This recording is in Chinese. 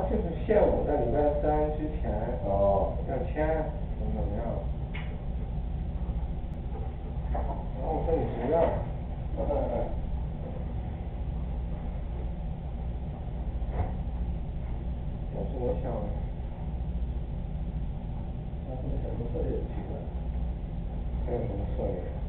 就是下午在礼拜三之前哦要签，怎么样？然后我说你谁呀？但是我想， 他是什么策略奇怪？ 还有什么策略？